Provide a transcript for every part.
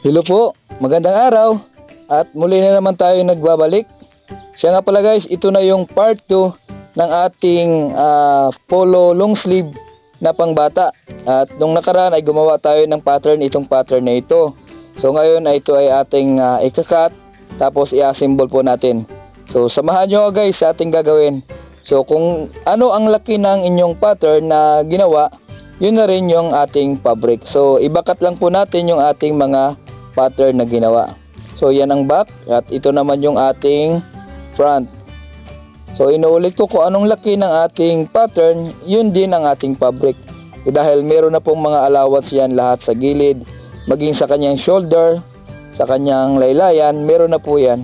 Hello po, magandang araw at muli na naman tayo nagbabalik. Siya nga pala guys, ito na yung part 2 ng ating polo long sleeve na pangbata. At nung nakaraan ay gumawa tayo ng pattern, itong pattern na ito. So ngayon ay ito ay ating ikakat tapos i-assemble po natin. So samahan nyo guys sa ating gagawin. So kung ano ang laki ng inyong pattern na ginawa, yun na rin yung ating fabric. So ibakat lang po natin yung ating mga pattern na ginawa. So yan ang back at ito naman yung ating front. So inuulit ko kung anong laki ng ating pattern, yun din ang ating fabric. Dahil meron na pong mga allowance yan lahat sa gilid, maging sa kanyang shoulder, sa kanyang laylayan, meron na po yan.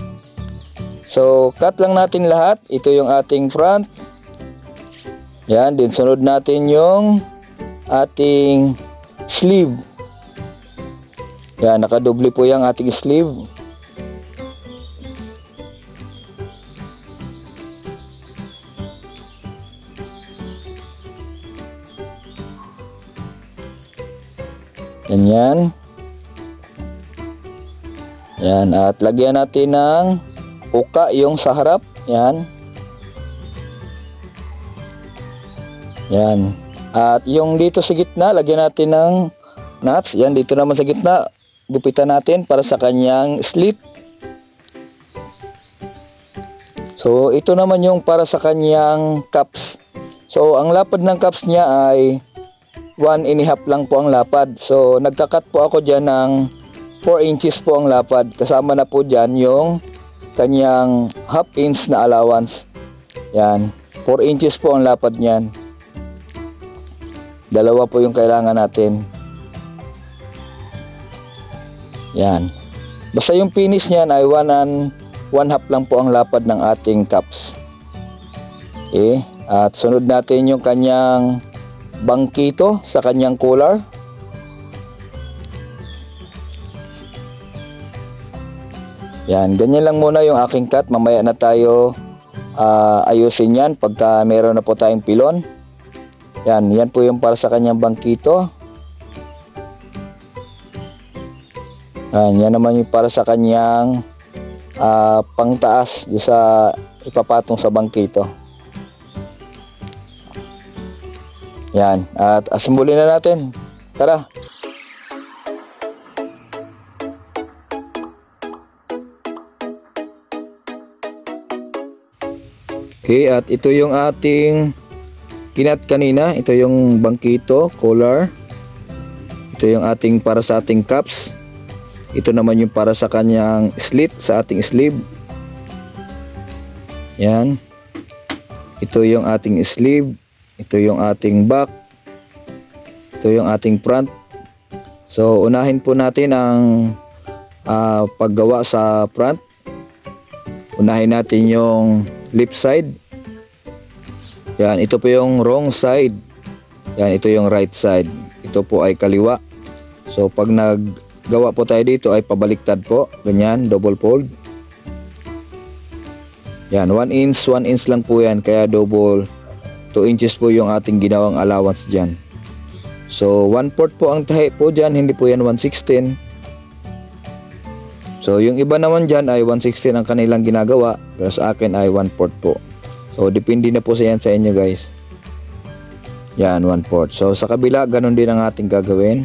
So cut lang natin lahat. Ito yung ating front. Yan, din sunod natin yung ating sleeve. Yan, nakadoble po yung ating sleeve. Ganyan. Yan, at lagyan natin ng uka yung sa harap. Yan. Yan. At yung dito sa gitna, lagyan natin ng nuts. Yan, dito naman sa gitna, gupitan natin para sa kanyang slit. So ito naman yung para sa kanyang cups. So ang lapad ng cups niya ay 1.5 lang po ang lapad. So nagkakat po ako dyan ng 4 inches po ang lapad. Kasama na po dyan yung kanyang half inch na allowance. Yan, 4 inches po ang lapad niyan. Dalawa po yung kailangan natin. Yan. Basta yung finish niyan ay 1 1/2 lang po ang lapad ng ating cups. Okay. At sunod natin yung kanyang bangkito sa kanyang collar. Yan. Ganyan lang muna yung aking cut. Mamaya na tayo ayusin yan pagka meron na po tayong pilon. Yan. Yan po yung para sa kanyang bangkito. Yan naman yung para sa kanyang pangtaas sa ipapatong sa bangkito. Yan, at asimbulin na natin. Tara. Okay, at ito yung ating kinat kanina. Ito yung bangkito, collar. Ito yung ating para sa ating cups. Ito naman yung para sa kanyang slit sa ating sleeve. Yan. Ito yung ating sleeve. Ito yung ating back. Ito yung ating front. So unahin po natin ang paggawa sa front. Unahin natin yung left side. Yan. Ito po yung wrong side. Yan. Ito yung right side. Ito po ay kaliwa. So pag gawa po tayo dito ay pabaliktad po. Ganyan, double fold. Yan, 1 inch lang po yan. Kaya double 2 inches po yung ating ginawang allowance dyan. So 1/4 po ang tahi po dyan. Hindi po yan 1/16. So yung iba naman dyan ay 1/16 ang kanilang ginagawa. Pero sa akin ay 1/4 po. So depende na po sa inyo guys. Yan, 1/4. So sa kabila, ganun din ang ating gagawin.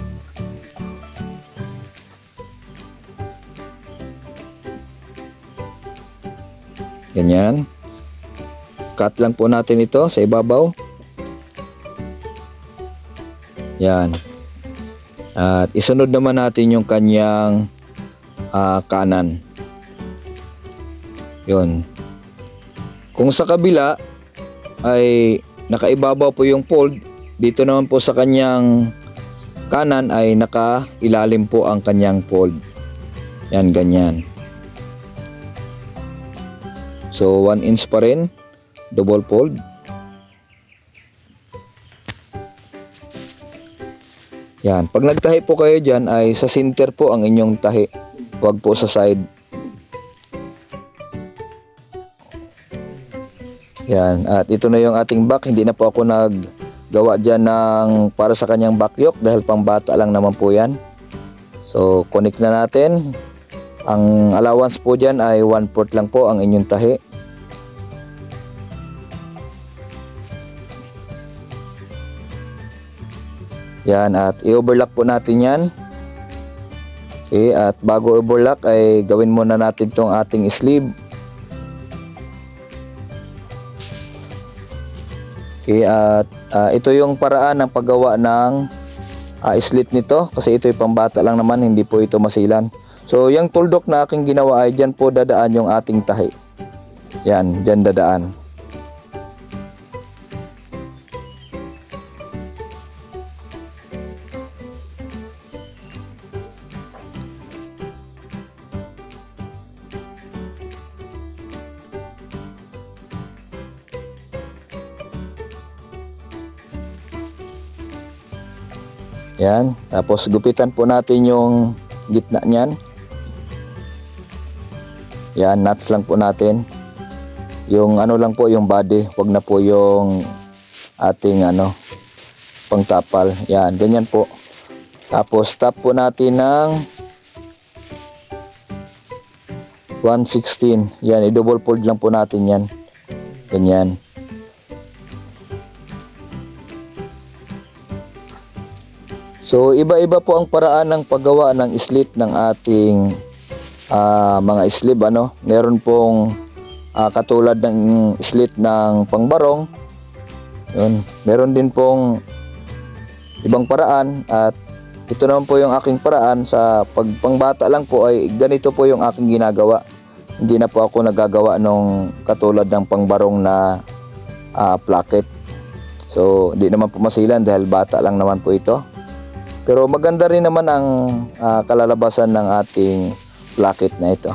Ganyan. Cut lang po natin ito sa ibabaw. Yan. At isunod naman natin yung kanyang kanan. Yun. Kung sa kabila ay nakaibabaw po yung fold, dito naman po sa kanyang kanan ay nakailalim po ang kanyang fold. Yan, ganyan. So 1 inch pa rin, double fold. Yan, pag nagtahi po kayo dyan ay sa center po ang inyong tahi, huwag po sa side. Yan, at ito na yung ating back. Hindi na po ako naggawa dyan ng para sa kanyang back yoke dahil pang bata lang naman po yan. So connect na natin. Ang allowance po dyan ay 1/4 lang po ang inyong tahi. Yan, at i-overlock po natin yan. Okay, at bago overlock ay gawin muna natin tong ating sleeve. Okay, at ito yung paraan ng paggawa ng slit nito, kasi ito ay pambata lang naman, hindi po ito masilan. So yung tuldok na aking ginawa ay dyan po dadaan yung ating tahi. Yan, dyan dadaan. Yan, tapos gupitan po natin yung gitna niyan. Yan, nuts lang po natin. Yung ano lang po, yung body, wag na po yung ating pangtapal. Yan, ganyan po. Tapos tap po natin ng 1/16. Yan, i-double fold lang po natin yan. Ganyan. So iba-iba po ang paraan ng paggawa ng slit ng ating mga sleeve Meron pong katulad ng slit ng pangbarong. Yun. Meron din pong ibang paraan, at ito naman po yung aking paraan. Sa pangbata lang po ay ganito po yung aking ginagawa. Hindi na po ako nagagawa nung katulad ng pangbarong na placket. So hindi naman po masilan dahil bata lang naman po ito. Pero maganda rin naman ang kalalabasan ng ating placket na ito.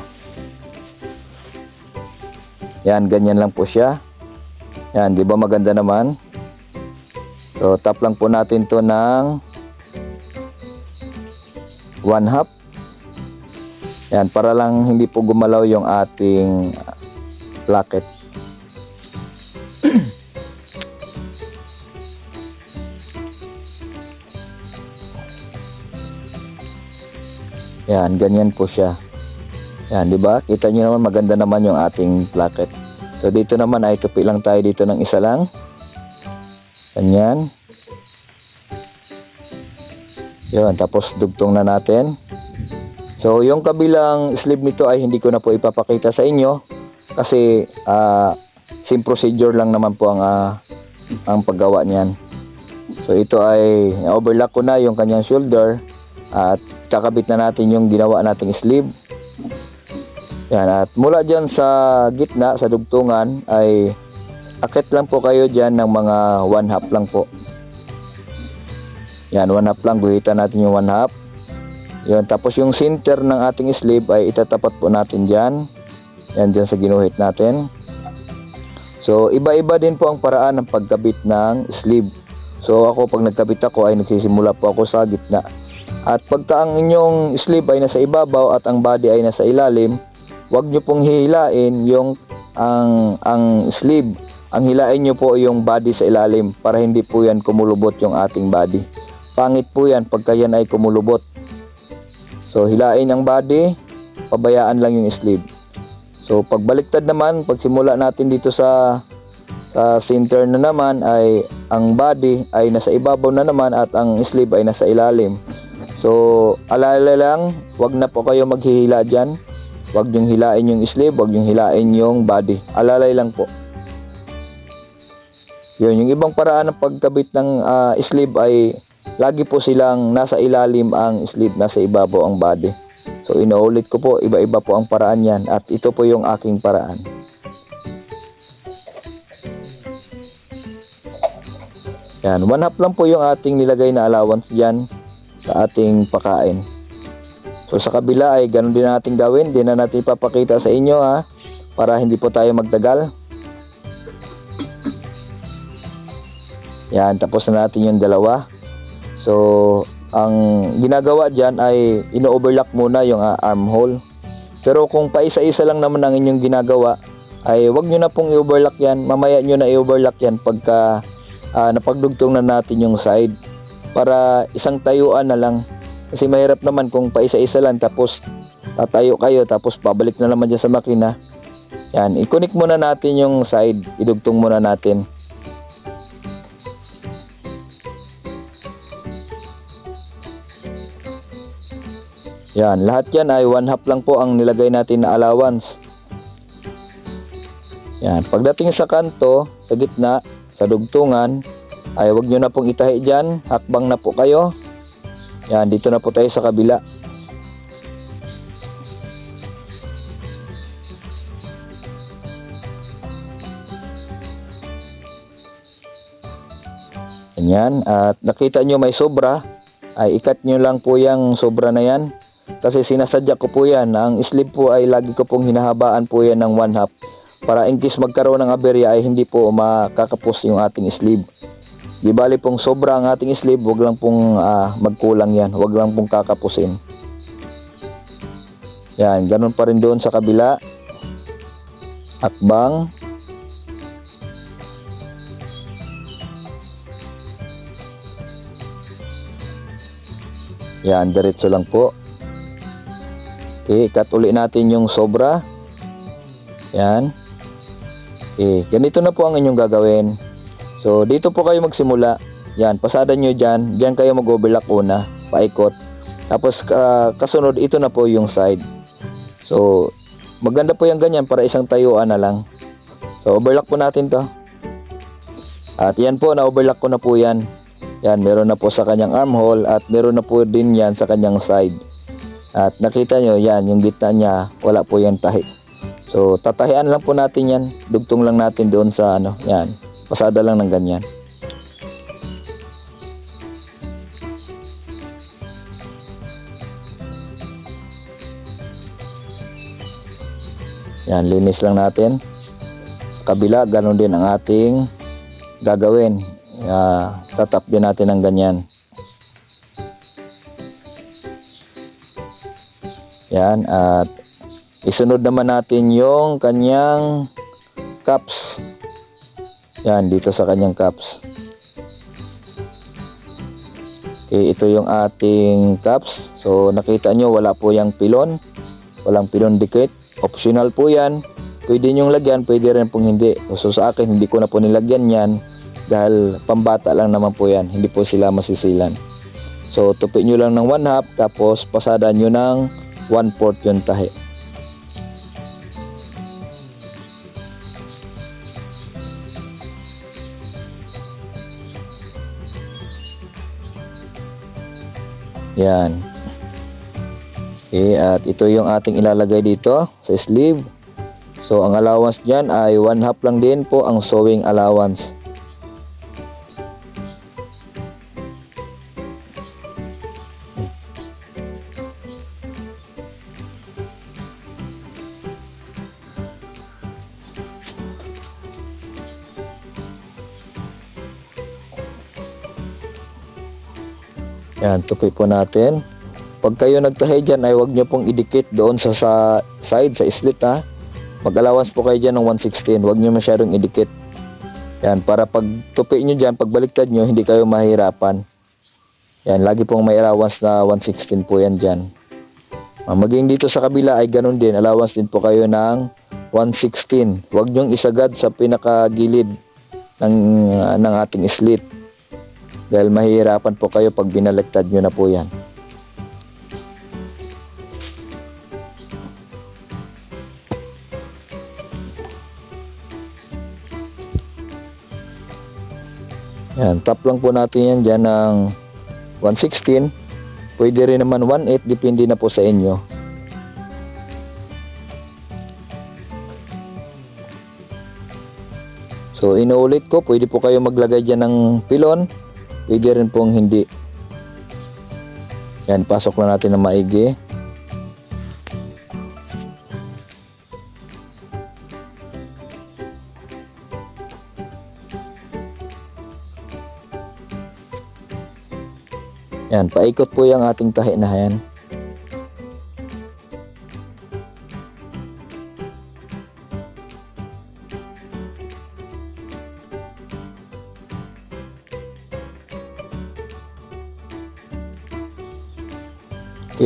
Yan, ganyan lang po siya. Yan, di ba maganda naman? So tap lang po natin to ng 1/2. Yan, para lang hindi po gumalaw yung ating placket. Yan, ganyan po siya. Yan, di ba? Kita niyo naman maganda naman yung ating placket. So dito naman ay tupi lang tayo dito ng isa lang. Ganyan. Yun, tapos dugtong na natin. So yung kabilang sleeve nito ay hindi ko na po ipapakita sa inyo kasi same procedure lang naman po ang paggawa niyan. So ito ay overlock ko na yung kanyang shoulder at kakabit na natin yung ginawa nating sleeve. Yan, at mula dyan sa gitna, sa dugtungan ay akit lang po kayo dyan ng mga 1/2 lang po. Yan, 1/2 lang, guhitan natin yung 1/2. Yun, tapos yung center ng ating sleeve ay itatapat po natin dyan. Yan, dyan sa ginuhit natin. So iba-iba din po ang paraan ng pagkabit ng sleeve. So ako, pag nagkabit ako ay nagsisimula po ako sa gitna. At pagka ang inyong sleeve ay nasa ibabaw at ang body ay nasa ilalim, huwag nyo pong hihilain yung ang sleeve. Ang hilain nyo po yung body sa ilalim para hindi po yan kumulubot yung ating body. Pangit po yan pagka yan ay kumulubot. So hilain ang body, pabayaan lang yung sleeve. So pagbaliktad naman, pagsimula natin dito sa center na naman ay ang body ay nasa ibabaw na naman at ang sleeve ay nasa ilalim. So alala lang, wag na po kayo maghihila dyan. Wag nyong hilain yung sleeve, wag nyong hilain yung body. Alalay lang po. Yun, yung ibang paraan ng pagkabit ng sleeve ay lagi po silang nasa ilalim ang sleeve, nasa ibabaw ang body. So inuulit ko po, iba-iba po ang paraan yan at ito po yung aking paraan. Yan, 1/2 lang po yung ating nilagay na allowance dyan sa ating pakain. So sa kabila ay ganun din natin gawin. Di na natin ipapakita sa inyo para hindi po tayo magtagal. Yan, tapos na natin yung dalawa. So ang ginagawa dyan ay ino-overlock muna yung armhole. Pero kung paisa-isa lang naman ang inyong ginagawa ay wag nyo na pong i-overlock yan. Mamaya nyo na i-overlock yan pagka napagdugtong na natin yung side. Para isang tayuan na lang. Kasi mahirap naman kung paisa-isa lang tapos tatayo kayo tapos pabalik na naman dyan sa makina. Yan, i-connect muna natin yung side, idugtong muna natin. Yan, lahat yan ay 1/2 lang po ang nilagay natin na allowance. Yan, pagdating sa kanto, sa gitna, sa dugtungan, ay wag nyo na pong itahi dyan, hakbang na po kayo. Yan, dito na po tayo sa kabila. Yan, at nakita nyo may sobra, ay ikat nyo lang po yung sobra na yan. Kasi sinasadya ko po yan, ang sleeve po ay lagi ko pong hinahabaan po yan ng 1/2 para in case magkaroon ng aberya ay hindi po makakapos yung ating sleeve. Di bali pong sobra ang ating sleeve, wag lang pong magkulang yan, wag lang pong kakapusin. Yan, ganun pa rin doon sa kabila. Hakbang. Yan, diretso lang po. Okay, cut uli natin yung sobra. Yan. Okay, ganito na po ang inyong gagawin. So, dito po kayo magsimula. Yan, pasada nyo dyan. Dyan kayo mag-overlock una, paikot. Tapos, kasunod, ito na po yung side. So, maganda po yung ganyan para isang tayuan na lang. So, overlock po natin to. At yan po, na-overlock ko na po yan. Yan, meron na po sa kanyang armhole at meron na po din yan sa kanyang side. At nakita nyo, yan, yung gitna niya, wala po yan tahi. So, tatahian lang po natin yan. Dugtong lang natin doon sa yan. Pasada lang ng ganyan. Yan, linis lang natin. Sa kabila, ganun din ang ating gagawin. Tatap din natin ng ganyan. Yan, at isunod naman natin yung kanyang cups. Yan, dito sa kanyang cups. Okay, ito yung ating cups. So, nakita nyo, wala po yung pilon. Walang pilon dikit. Optional po yan. Pwede nyong lagyan, pwede rin pong hindi. So, sa akin, hindi ko na po nilagyan yan. Dahil pambata lang naman po yan. Hindi po sila masisilan. So, tupi nyo lang ng 1/2. Tapos, pasada nyo ng 1/4 yung tahi. Yan. Okay, at ito yung ating ilalagay dito sa sleeve. So, ang allowance dyan ay 1/2 lang din po ang sewing allowance. Yan, tupi po natin. Pag kayo nagtahi dyan ay huwag nyo pong idikit doon sa side, sa slit ha. Mag-allowance po kayo dyan ng 1/16. Huwag nyo masyadong idikit. Yan, para pag tupi nyo dyan, pag baliktad nyo, hindi kayo mahirapan. Yan, lagi pong may allowance na 1/16 po yan dyan. Maging dito sa kabila ay ganun din. Allowance din po kayo ng 1/16. Huwag nyong isagad sa pinakagilid ng ating slit. Dahil mahihirapan po kayo pag binaliktad nyo na po yan. Yan, tap lang po natin yan dyan ng 1/16. Pwede rin naman 1/8, depende na po sa inyo. So, inuulit ko, pwede po kayo maglagay dyan ng pilon. Pwede rin pong hindi. Yan, pasok na natin ng maigi. Yan, paikot po yung ating tahi na yan.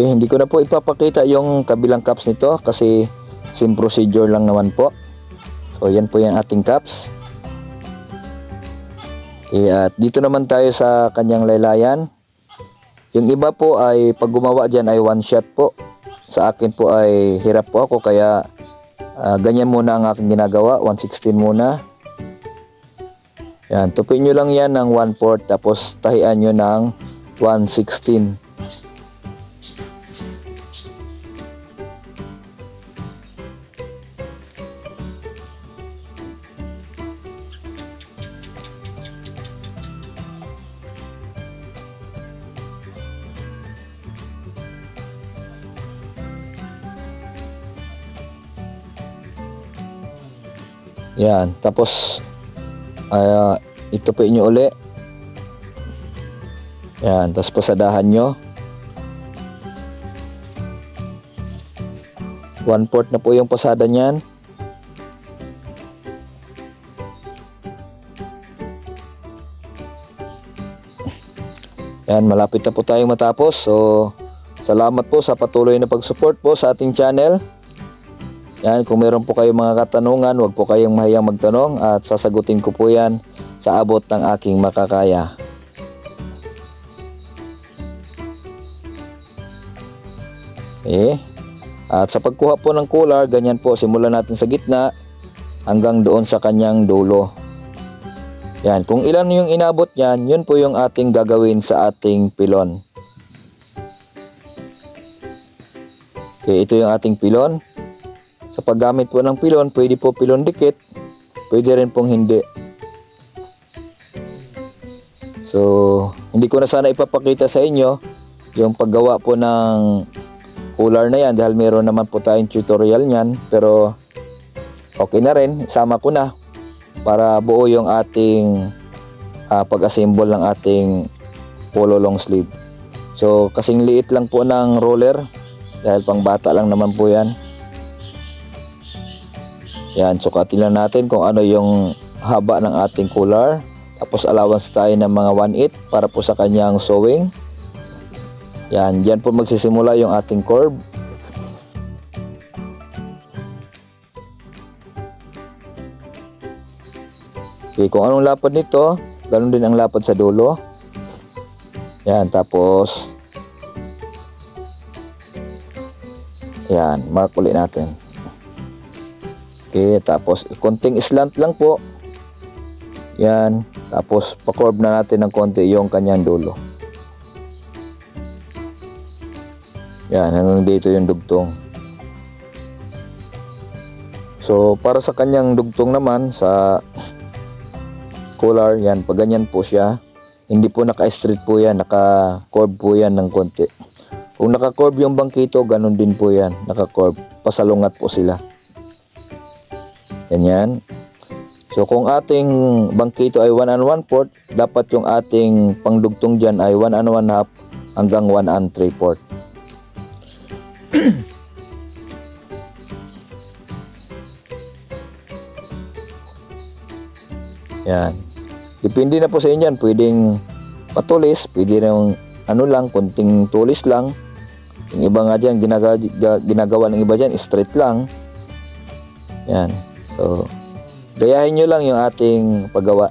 Okay, hindi ko na po ipapakita yung kabilang cups nito kasi same procedure lang naman po. So yan po yung ating cups. Okay, at dito naman tayo sa kanyang laylayan. Yung iba po ay pag gumawa dyan ay one shot po. Sa akin po ay hirap po ako kaya ganyan muna ang aking ginagawa. 1/16 muna. Yan, tupin nyo lang yan ng 1/4 tapos tahian nyo ng 1/16. Yan, tapos itupin nyo uli. Yan, tapos pasadahan nyo. 1/4 na po yung pasada niyan. Yan, malapit na po tayong matapos. So, salamat po sa patuloy na pag-support po sa ating channel. Yan, kung meron po kayong mga katanungan, huwag po kayong mahiyang magtanong at sasagutin ko po yan sa abot ng aking makakaya. Okay. At sa pagkuha po ng cooler, ganyan po, simulan natin sa gitna hanggang doon sa kanyang dulo. Yan, kung ilan yung inabot niyan, yun po yung ating gagawin sa ating pilon. Okay, ito yung ating pilon. Sa paggamit po ng pilon, pwede po pilon dikit, pwede rin pong hindi. So, hindi ko na sana ipapakita sa inyo yung paggawa po ng cooler na yan dahil meron naman po tayong tutorial niyan, pero okay na rin, isama ko na para buo yung ating pag-assemble ng ating polo long sleeve. So, kasing liit lang po ng roller dahil pang bata lang naman po yan. Yan, sukatin lang natin kung ano yung haba ng ating cooler. Tapos allowance tayo ng mga 1/8 para po sa kanyang sewing. Yan, dyan po magsisimula yung ating curve. Okay, kung anong lapad nito, ganun din ang lapad sa dulo. Yan, tapos yan, mark ulit natin. Okay, tapos konting slant lang po. Yan, tapos pa-curve na natin ng konti yung kanyang dulo. Yan, hanggang dito yung dugtong. So, para sa kanyang dugtong naman sa cooler, yan, pag ganyan po siya, hindi po naka-straight po yan, naka-curve po yan ng konti. Kung naka-curve yung bangkito, ganun din po yan, naka-curve, pasalungat po sila. Ganyan. So kung ating bangkito ay 1 1/4, dapat yung ating pangdugtong dyan ay 1 1/2 hanggang 1 3/4. Yan. Depende na po sa inyo yan. Pwedeng patulis, pwede rin ano lang, konting tulis lang. Yung iba nga dyan, ginagawa ng iba dyan, straight lang. Yan. So, gayahin nyo lang yung ating paggawa.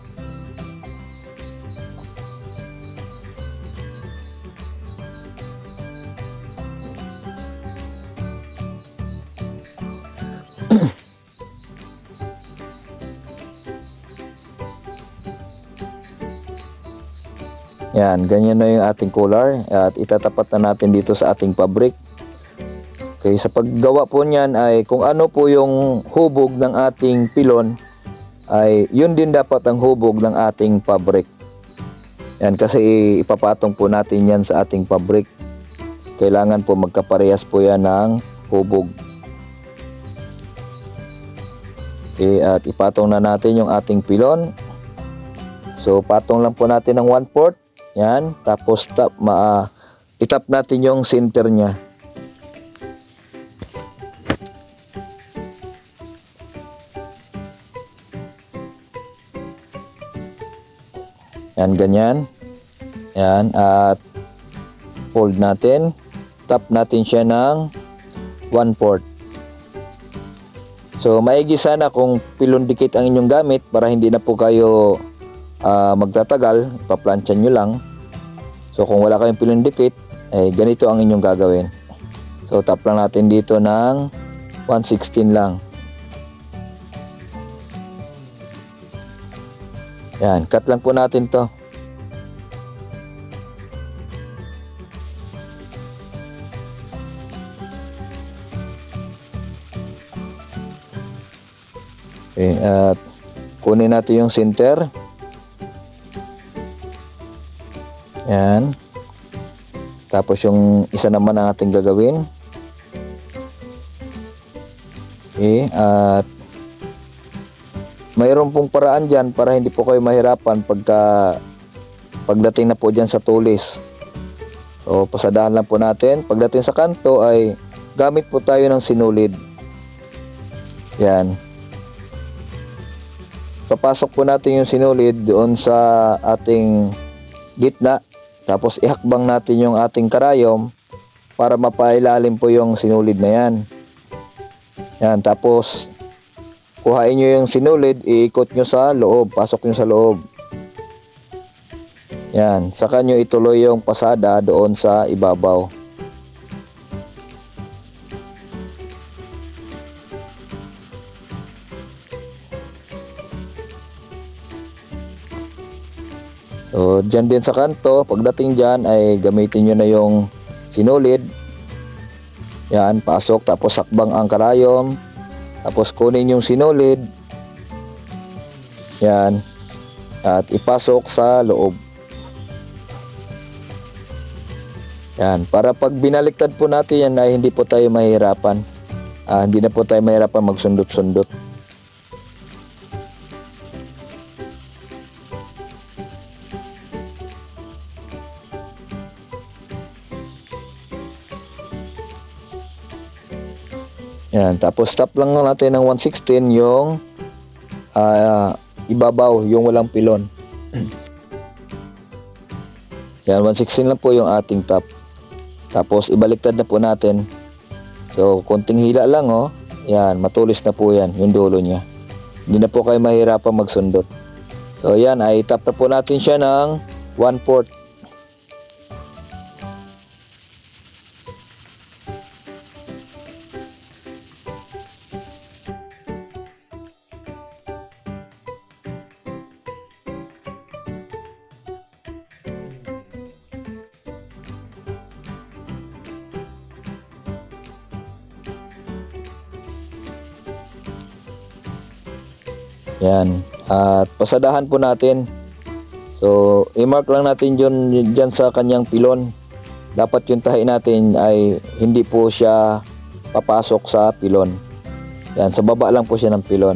Yan, ganyan na yung ating cooler at itatapat na natin dito sa ating fabric. Okay, sa paggawa po niyan ay kung ano po yung hubog ng ating pilon ay yun din dapat ang hubog ng ating fabric. Yan, kasi ipapatong po natin yan sa ating fabric. Kailangan po magkaparehas po yan ng hubog. Okay, at ipatong na natin yung ating pilon. So patong lang po natin ng 1/4. Yan, tapos itap natin yung center niya. Yan, ganyan. Yan, at fold natin. tap natin siya ng 1/4. So maigi sana kung pilon dikit ang inyong gamit para hindi na po kayo magtatagal, ipaplansya nyo lang. So kung wala kayong pilon dikit, ganito ang inyong gagawin. So tap lang natin dito ng 1/16 lang. Yan, cut lang po natin to. Okay, at kunin natin yung center. Yan. Tapos yung isa naman ang ating gagawin. Okay, at mayroon pong paraan dyan para hindi po kayo mahirapan pagdating na po dyan sa tulis. So pasadahan lang po natin. Pagdating sa kanto ay gamit po tayo ng sinulid. Yan. Papasok po natin yung sinulid doon sa ating gitna. Tapos ihakbang natin yung ating karayom para mapailalim po yung sinulid na yan. Yan, tapos kuhain nyo yung sinulid, iikot nyo sa loob, pasok nyo sa loob. Yan, saka nyo ituloy yung pasada doon sa ibabaw. So, dyan din sa kanto, pagdating dyan ay gamitin nyo na yung sinulid. Yan, pasok, tapos sakbang ang karayom. Tapos kunin yung sinulid. Yan. At ipasok sa loob. Yan, para pag binaliktad po natin yan ay hindi po tayo mahirapan. Hindi na po tayo mahirapan magsundot-sundot. Yan, tapos tap lang natin ng 1/16 yung ibabaw, yung walang pilon. Yan, 1/16 lang po yung ating tap. Tapos ibaliktad na po natin. So konting hila lang, oh. Yan, matulis na po yan, yung dulo niya. Hindi na po kayo mahirapan magsundot. So yan, ay tap na po natin siya ng 1/4. Yan, at pasadahan po natin. So i-mark lang natin dyan sa kanyang pilon. Dapat yung tahi natin ay hindi po siya papasok sa pilon. Yan, sa baba lang po siya ng pilon.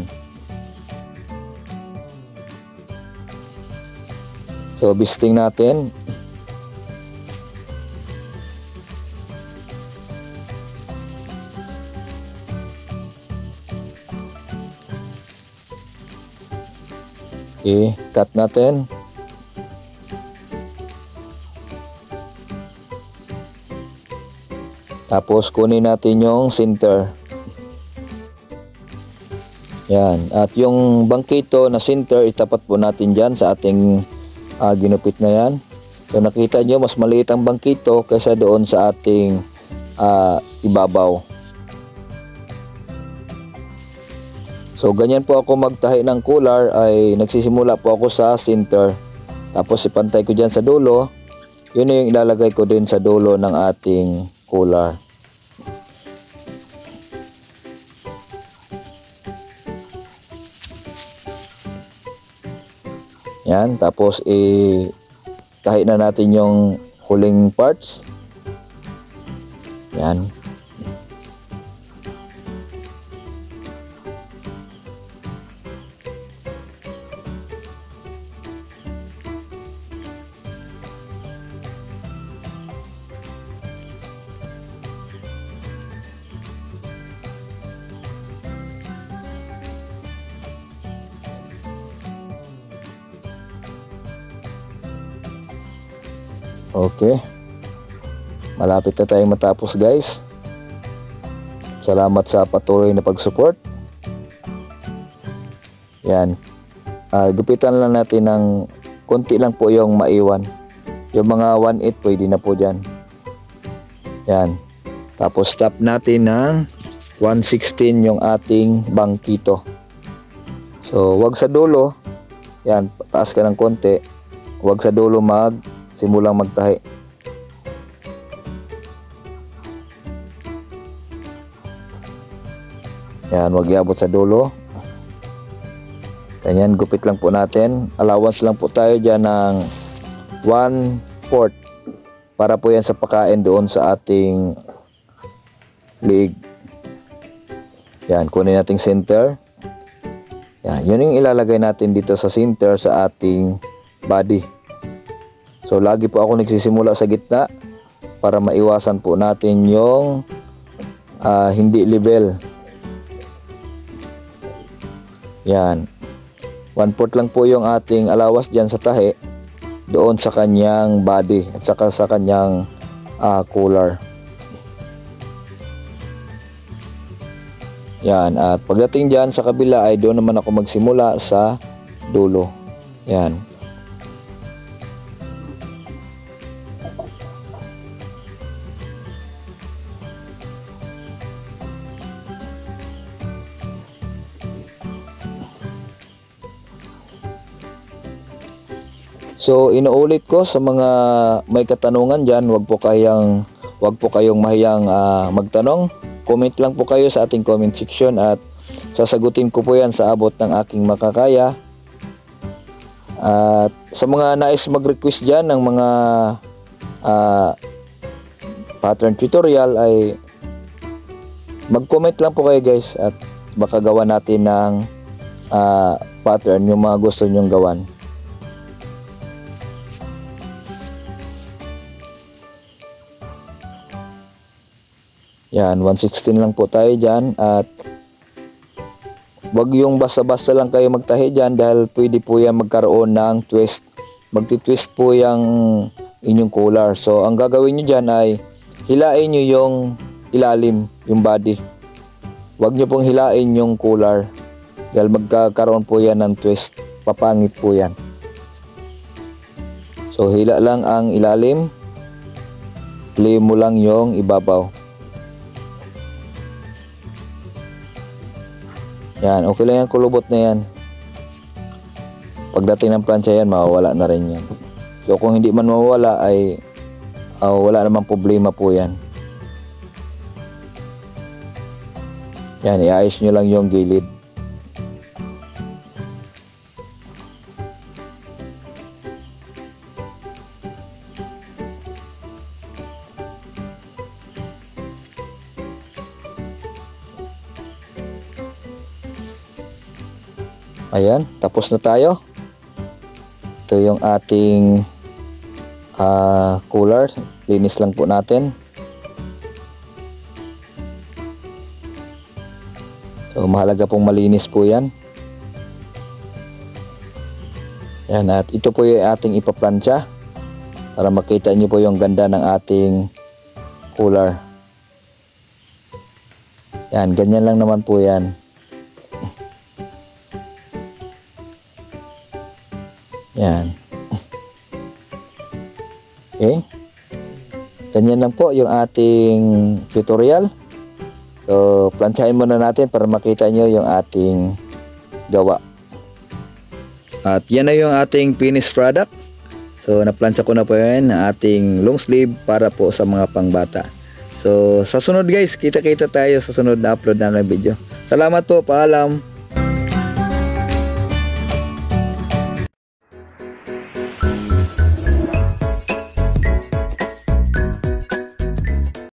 So bisting natin. Okay, cut natin. Tapos kunin natin yung center. Yan, at yung bangkito na center itapat po natin dyan sa ating ginupit na yan. So nakita nyo mas maliit ang bangkito kaysa doon sa ating ibabaw. So ganyan po ako magtahi ng cooler, ay nagsisimula po ako sa center. Tapos ipantay ko dyan sa dulo. Yun yung ilalagay ko din sa dulo ng ating cooler. Yan, tapos tahi na natin yung huling parts. Yan. Okay. Malapit na tayong matapos guys. Salamat sa patuloy na pag-support. Yan. Gupitan lang natin ng konti lang po yung maiwan. Yung mga 1/8 pwede na po dyan. Yan. Tapos stop natin ng 1/16 yung ating bangkito. So wag sa dulo. Yan, taas ka ng konti. Wag sa dulo simulang magtahi. Yan, wag iabot sa dulo. Ganyan, gupit lang po natin. Allowance lang po tayo dyan ng 1/4 para po yan sa pakain doon sa ating liig. Yan, kunin nating center. Yan, yun yung ilalagay natin dito sa center sa ating body. So lagi po ako nagsisimula sa gitna para maiwasan po natin yung hindi level. Yan. 1/4 lang po yung ating alawas dyan sa tahi doon sa kanyang body at saka sa kanyang collar. Yan, at pagdating dyan sa kabila ay doon naman ako magsimula sa dulo. Yan. So inuulit ko sa mga may katanungan dyan, wag po kayong mahiyang magtanong. Comment lang po kayo sa ating comment section at sasagutin ko po yan sa abot ng aking makakaya. At sa mga nais mag-request dyan ng mga pattern tutorial ay mag-comment lang po kayo guys at baka gawa natin ng pattern yung mga gusto nyong gawan. Yan, 1/16 lang po tayo dyan at wag yung basta-basta lang kayo magtahi dyan dahil pwede po yan magkaroon ng twist. Magti-twist po yung inyong collar. So ang gagawin nyo dyan ay hilain nyo yung ilalim, yung body. Wag nyo pong hilain yung collar dahil magkakaroon po yan ng twist. Papangit po yan. So hila lang ang ilalim, play mo lang yung ibabaw. Yan, okay lang yan, kulubot na yan. Pagdating ng plancha yan, mawawala na rin yan. So kung hindi man mawawala ay wala namang problema po yan. Yan, iayos nyo lang yung gilid. Ayan, tapos na tayo. Ito yung ating collar. Linis lang po natin. So mahalaga pong malinis po yan. Yan, at ito po yung ating ipaplansya para makita nyo po yung ganda ng ating collar. Yan, ganyan lang naman po yan. Yan. Okay. Ganyan lang po yung ating tutorial. So, plansyahin muna natin para makita nyo yung ating gawa. At yan na yung ating finished product. So, naplansya ko na po yan ang ating long sleeve para po sa mga pangbata. So, sa sunod guys, kita-kita tayo sa sunod na upload na video. Salamat po, paalam.